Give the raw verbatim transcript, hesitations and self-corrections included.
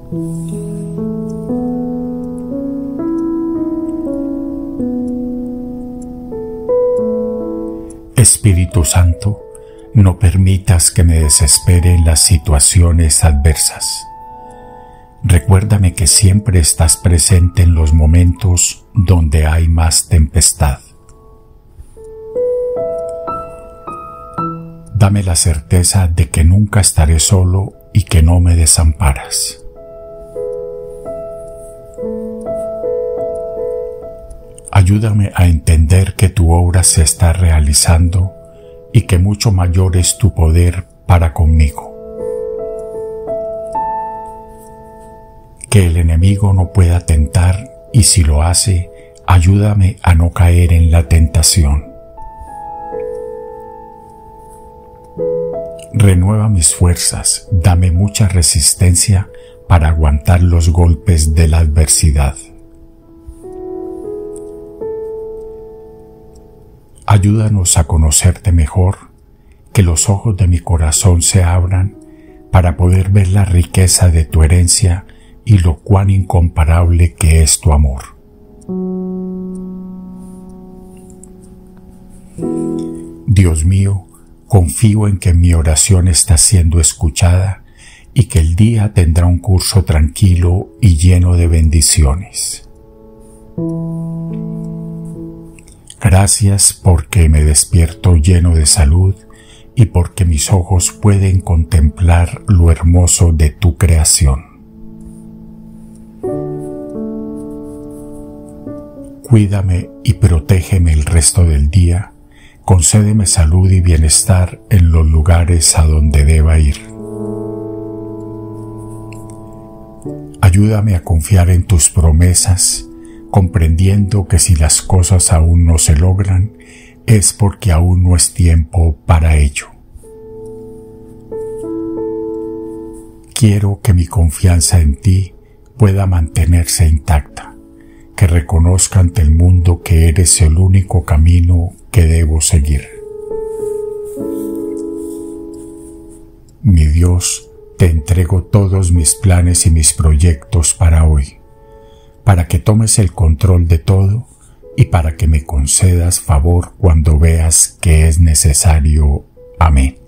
Espíritu Santo, no permitas que me desespere en las situaciones adversas. Recuérdame que siempre estás presente en los momentos donde hay más tempestad. Dame la certeza de que nunca estaré solo y que no me desamparas. Ayúdame a entender que tu obra se está realizando y que mucho mayor es tu poder para conmigo. Que el enemigo no pueda tentar y si lo hace, ayúdame a no caer en la tentación. Renueva mis fuerzas, dame mucha resistencia para aguantar los golpes de la adversidad. Ayúdanos a conocerte mejor, que los ojos de mi corazón se abran para poder ver la riqueza de tu herencia y lo cuán incomparable que es tu amor. Dios mío, confío en que mi oración está siendo escuchada y que el día tendrá un curso tranquilo y lleno de bendiciones. Gracias porque me despierto lleno de salud y porque mis ojos pueden contemplar lo hermoso de tu creación. Cuídame y protégeme el resto del día. Concédeme salud y bienestar en los lugares a donde deba ir. Ayúdame a confiar en tus promesas, comprendiendo que si las cosas aún no se logran, es porque aún no es tiempo para ello. Quiero que mi confianza en ti pueda mantenerse intacta, que reconozca ante el mundo que eres el único camino que debo seguir. Mi Dios, te entrego todos mis planes y mis proyectos para hoy, para que tomes el control de todo y para que me concedas favor cuando veas que es necesario. Amén.